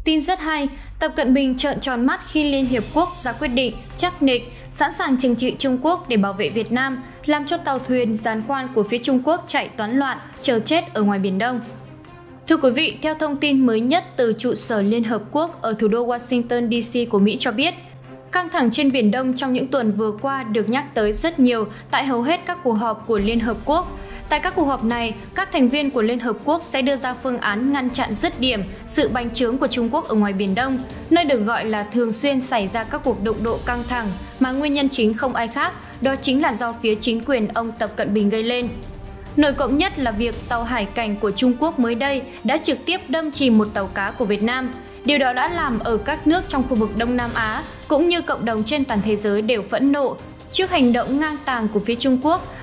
Tin rất hay, Tập Cận Bình trợn tròn mắt khi Liên Hiệp Quốc ra quyết định chắc nịch sẵn sàng trừng trị Trung Quốc để bảo vệ Việt Nam, làm cho tàu thuyền giàn khoan của phía Trung Quốc chạy toán loạn, chờ chết ở ngoài Biển Đông. Thưa quý vị, theo thông tin mới nhất từ trụ sở Liên Hợp Quốc ở thủ đô Washington DC của Mỹ cho biết, căng thẳng trên Biển Đông trong những tuần vừa qua được nhắc tới rất nhiều tại hầu hết các cuộc họp của Liên Hợp Quốc. Tại các cuộc họp này, các thành viên của Liên Hợp Quốc sẽ đưa ra phương án ngăn chặn dứt điểm sự bành trướng của Trung Quốc ở ngoài Biển Đông, nơi được gọi là thường xuyên xảy ra các cuộc đụng độ căng thẳng mà nguyên nhân chính không ai khác, đó chính là do phía chính quyền ông Tập Cận Bình gây lên. Nổi cộng nhất là việc tàu hải cảnh của Trung Quốc mới đây đã trực tiếp đâm chìm một tàu cá của Việt Nam. Điều đó đã làm ở các nước trong khu vực Đông Nam Á cũng như cộng đồng trên toàn thế giới đều phẫn nộ trước hành động ngang tàn của phía Trung Quốc